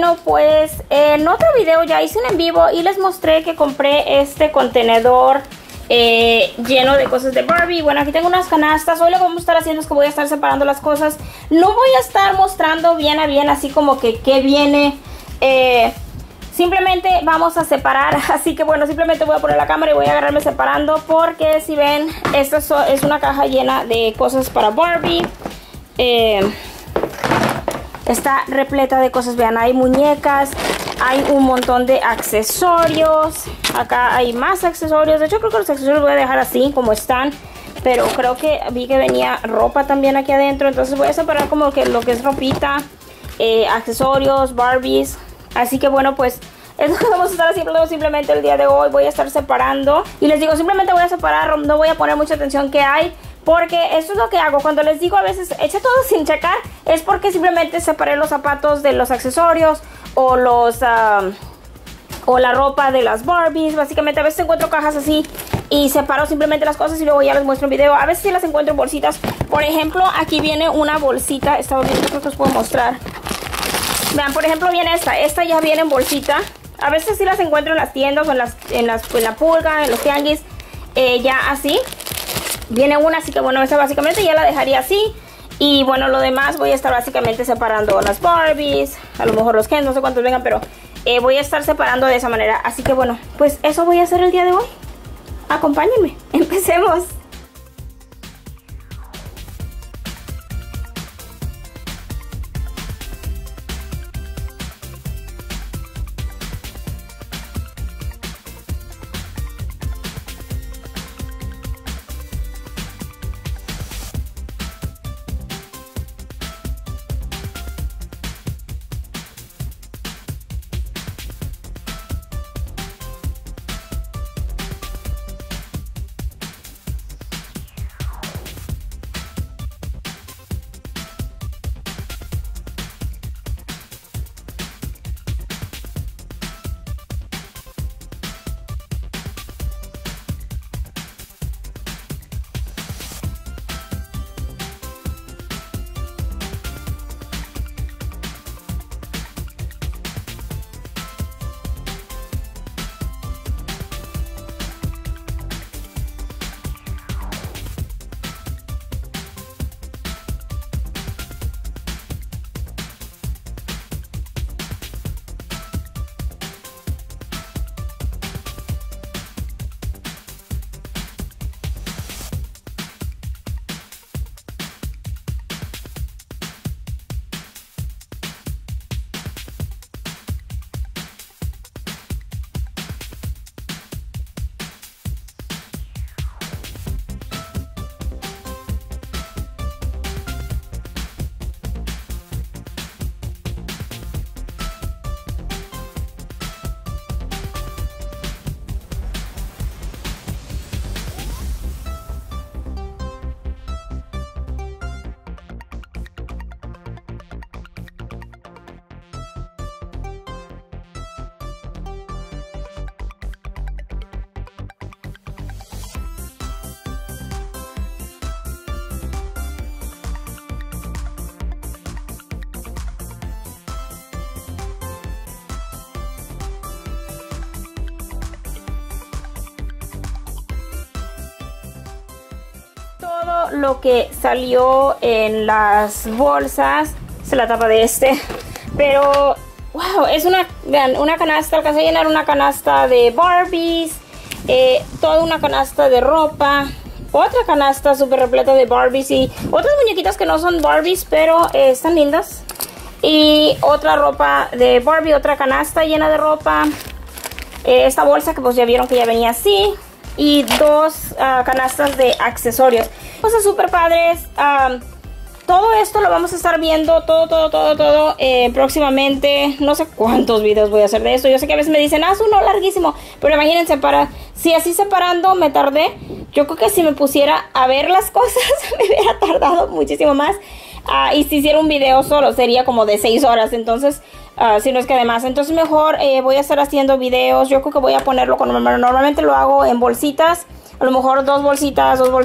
bueno, pues en otro video ya hice un en vivo y les mostré que compré este contenedor lleno de cosas de Barbie. Bueno, aquí tengo unas canastas. Hoy lo que vamos a estar haciendo es que voy a estar separando las cosas. No voy a estar mostrando bien a bien así como que qué viene. Simplemente vamos a separar. Así que bueno, simplemente voy a poner la cámara y voy a agarrarme separando, porque si ven, esta es una caja llena de cosas para Barbie. Está repleta de cosas. Vean, hay muñecas, hay un montón de accesorios. Acá hay más accesorios. De hecho, creo que los accesorios los voy a dejar así como están, pero creo que vi que venía ropa también aquí adentro. Entonces voy a separar como que lo que es ropita, accesorios, Barbies. Así que bueno, pues es lo que vamos a estar haciendo simplemente el día de hoy. Voy a estar separando. Y les digo, simplemente voy a separar. No voy a poner mucha atención que hay, porque eso es lo que hago. Cuando les digo a veces eche todo sin checar, es porque simplemente separé los zapatos de los accesorios o los o la ropa de las Barbies. Básicamente a veces encuentro cajas así y separo simplemente las cosas y luego ya les muestro en video. A veces sí las encuentro en bolsitas. Por ejemplo, aquí viene una bolsita. Estaba viendo, creo que os puedo mostrar. Vean, por ejemplo, viene esta ya viene en bolsita. A veces sí las encuentro en las tiendas o en la pulga, en los tianguis, ya así. Viene una, así que bueno, esta básicamente ya la dejaría así. Y bueno, lo demás voy a estar básicamente separando las Barbies, a lo mejor los Ken, no sé cuántos vengan, pero voy a estar separando de esa manera. Así que bueno, pues eso voy a hacer el día de hoy. Acompáñenme, empecemos. Todo lo que salió en las bolsas se la tapa de este, pero wow, es vean, una canasta. Alcancé a llenar una canasta de Barbies, toda una canasta de ropa, otra canasta súper repleta de Barbies y otras muñequitas que no son Barbies, pero están lindas, y otra ropa de Barbie, otra canasta llena de ropa, esta bolsa que pues ya vieron que ya venía así, y dos canastas de accesorios. Cosas súper padres. Todo esto lo vamos a estar viendo todo próximamente. No sé cuántos videos voy a hacer de esto. Yo sé que a veces me dicen, haz uno larguísimo, pero imagínense, si así separando me tardé, yo creo que si me pusiera a ver las cosas me hubiera tardado muchísimo más. Y si hiciera un video solo sería como de 6 horas. Entonces si no es que además, entonces mejor voy a estar haciendo videos. Yo creo que voy a ponerlo con normalmente lo hago en bolsitas, a lo mejor dos bolsitas, 2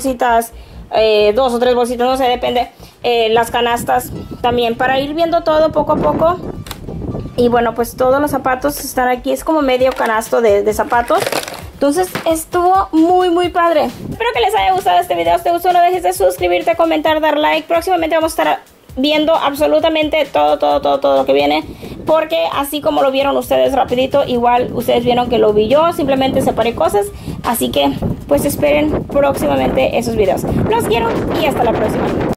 o 3 bolsitas, no sé, depende. Las canastas también, para ir viendo todo poco a poco. Y bueno, pues todos los zapatos están aquí. Es como medio canasto de zapatos. Entonces estuvo muy padre. Espero que les haya gustado este video. Si te gustó, no dejes de suscribirte, comentar, dar like. Próximamente vamos a estar viendo absolutamente todo lo que viene, porque así como lo vieron ustedes rapidito, igual ustedes vieron que lo vi yo. Simplemente separé cosas. Así que pues esperen próximamente esos videos. Los quiero y hasta la próxima.